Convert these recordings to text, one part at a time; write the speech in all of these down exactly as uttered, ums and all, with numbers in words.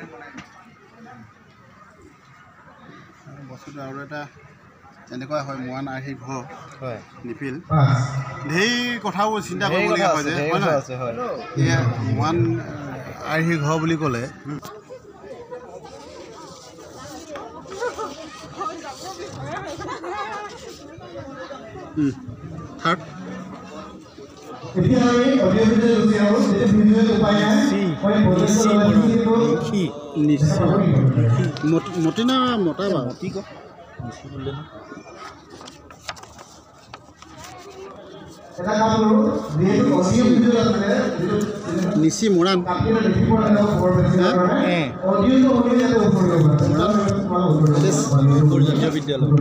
বস্তুটো আৰু এটা এনেকুৱা হয় মোৱান আৰ্হি ঘৰ হয় নিপিল ঢেৰ কথাবোৰ চিন্তা কৰিবলগীয়া হয় যে হয় নহয় এয়া মোৱান আৰ্হি ঘৰ বুলি ক'লে থাৰ্ড মতি না মতা বা মতি ক নিচি মোৰাণ জাতীয় বিদ্যালয়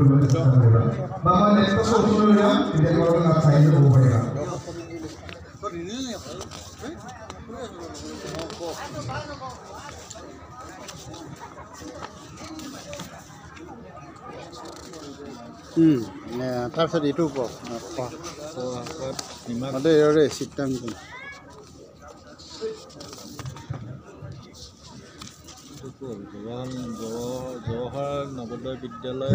তাৰপিছত এইটো চিটাং জৱাহৰ নৱোদয় বিদ্যালয়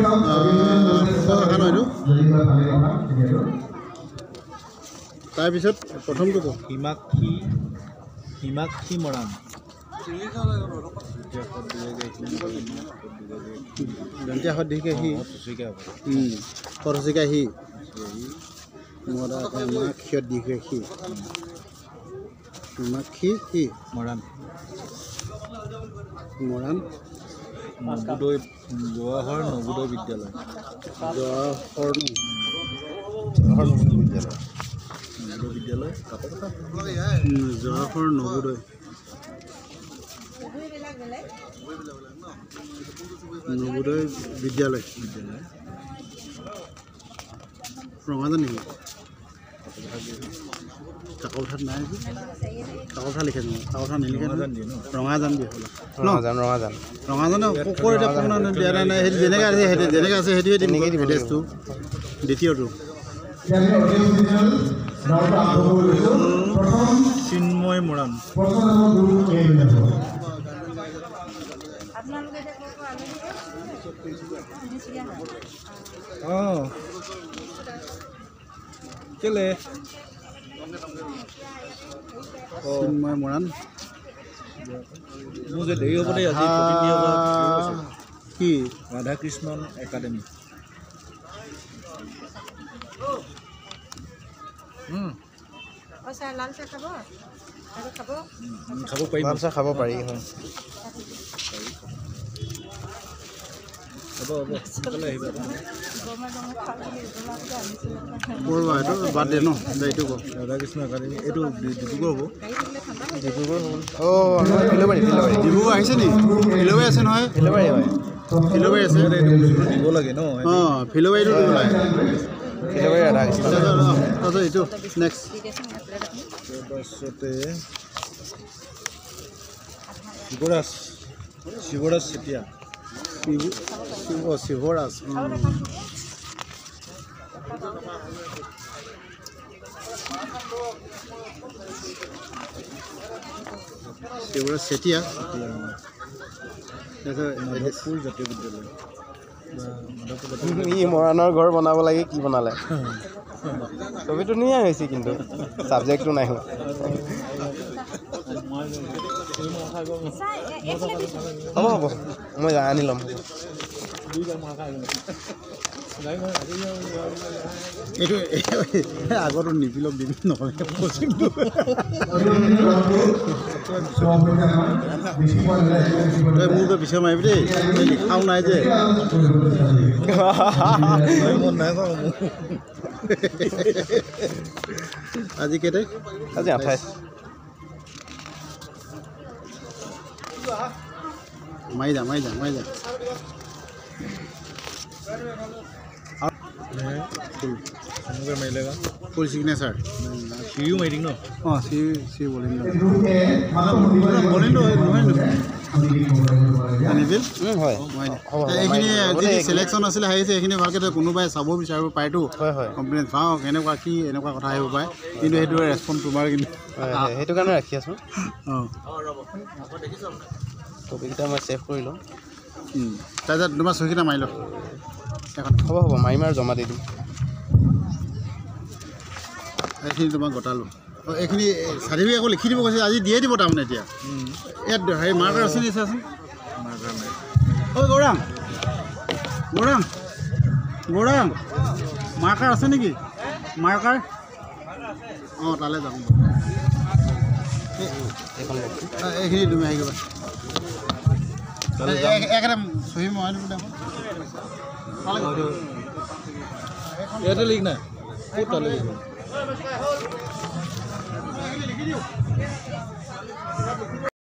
তাৰপিছত প্ৰথমটো হিমাক্ষী হিমাক্ষী মৰাণ দন্তীয়া সদৃশে সি সৰচিকা সি মাক্ষীয় দিশে সি হিমাক্ষী সি মৰাণ মৰাণ নৱোদয় জৱাহৰ নৱোদয় বিদ্যালয় জৱাহৰ বিদ্যালয় নৱোদয় বিদ্যালয় জৱাহৰ নৱোদয় নৱোদয় বিদ্যালয় বিদ্যালয় ৰঙাজান নেকি কাকপথাত নাই কাকপথাত লিখে নহয় কাকপথাত নিলিখে ৰঙাজান দিয়ে ৰঙাজান ৰঙাজান ৰঙাজানে ওপৰ এতিয়া কোনো দিয়া নাই সেইটো যেনেকৈ আছে সেইটো যেনেকৈ আছে সেইটোৱে দিম এড্ৰেছটো দ্বিতীয়টো চিন্ময় মৰাণ অঁ কেলে চিন্ময় মৰাণ মোৰ যে দেৰি হ'ব দেই আজি কি ৰাধাকৃষ্ণন একাডেমি খাব পাৰি লাল চাহ খাব পাৰি হয় হ'ব হ'ব সোনকালে আহিবা কৰবা এইটো বাদ দে ন এইটো কওক ৰাধাকৃষ্ণ একাডেমি এইটো ডিব্ৰুগড় হ'ব ডিব্ৰুগড় হ'ল অঁ ফিলবাৰী ফিলবাৰী ডিব্ৰুগড় আহিছে নি ফিলবাৰী আছে নহয় ফিলবাৰী হয় ফিলবাৰী আছে দিব লাগে ন অঁ ফিলবাৰীটো দিব লাগে ফিলবাৰী ৰাধাকৃষ্ণ তাৰপিছত এইটো নেক্সট তাৰপাছতে শিৱৰাজ শিৱৰাজ চেতিয়া শিৱ শিৱৰাজ শিৱৰাজ চেতিয়া মাধৱপুৰ জাতীয় বিদ্যালয় ই মৰাণৰ ঘৰ বনাব লাগে কি বনালে ছবিটো ধুনীয়া হৈছে কিন্তু ছাবজেক্টটো নাই হ'ব হ'ব মই আনি ল'ম এইটো আগতো নিপিলক দিবি নহ'লে পচিমটো তই মোৰতো পিছে মাৰিবি দেই লিখাও নাই যে মন নাই বাৰু আজি কেই তাৰিখ আজি আঠাইছ মাৰি যা মাৰি যা মাৰি যা ফুল সিগনেচাৰ চিও মাৰি দিম ন অঁ চি চি বলিম বলিম নহয় নিবিল হয় এইখিনি যি চিলেকশ্যন আছিলে আহিছে সেইখিনি ভালকৈ কোনোবাই চাব বিচাৰিব পাৰেতো কমপ্লেইন চাওক এনেকুৱা কি এনেকুৱা কথা আহিব পাৰে কিন্তু সেইটো ৰেচপন্স তোমাৰ কিন্তু সেইটো কাৰণে ৰাখি আছোঁ অঁ টপিককেইটা মই ছেভ কৰি লওঁ তাৰপিছত তোমাৰ চহীকেইটা মাৰি লওঁ এখন হ'ব হ'ব মাৰিম আৰু জমা দি দিম এইখিনি তোমাক গতালোঁ অঁ এইখিনি চাৰ্টিফিকেট আকৌ লিখি দিব কৈছে আজি দিয়ে দিব তাৰমানে এতিয়া ইয়াত হেৰি মাৰ্কাৰ আছে নি চাচোন মাৰ্কাৰ নাই ঐ গৌৰাং গৌৰাং গৌৰাং মাৰ্কাৰ আছে নেকি মাৰ্কাৰ অঁ তালৈ যাম এইখন লওক এইখিনি তুমি আহি গ'লা একেবাৰে চহী মই বোলে ইয়াতে লিখ না ক'ত তালৈ লিখ